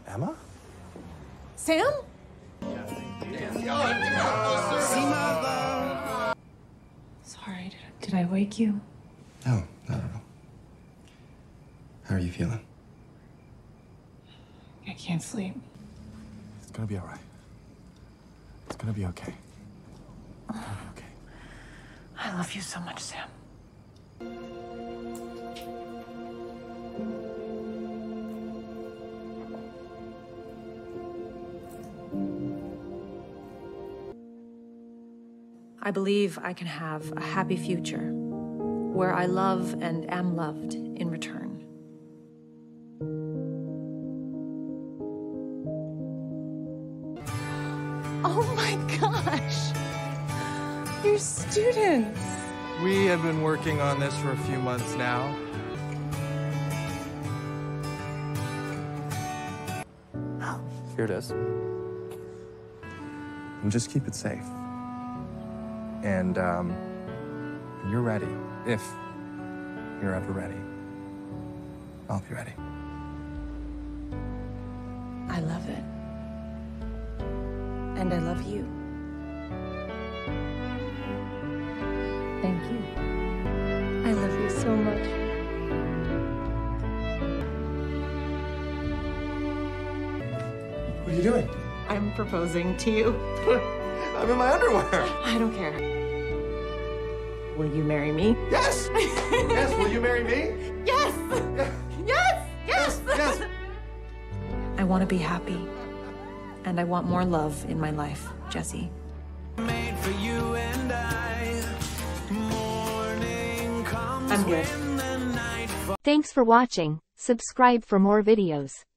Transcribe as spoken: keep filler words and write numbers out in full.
Emma? Sam? Sorry, did, did I wake you? No, not at all. How are you feeling? I can't sleep. It's gonna be all right. It's gonna be okay. It's gonna be okay. I love you so much, Sam. I believe I can have a happy future where I love and am loved in return. Oh my gosh! You're students! We have been working on this for a few months now. Here it is. And just keep it safe. And um, when you're ready, if you're ever ready, I'll be ready. I love it. And I love you. Thank you. I love you so much. What are you doing? I'm proposing to you. I'm in my underwear. I don't care. Will you marry me? Yes! Yes, will you marry me? Yes! Yeah. Yes! Yes! Yes! I want to be happy. And I want more love in my life, Jesse. Made for you and I. Morning comes I'm good. when the night falls. Thanks for watching. Subscribe for more videos.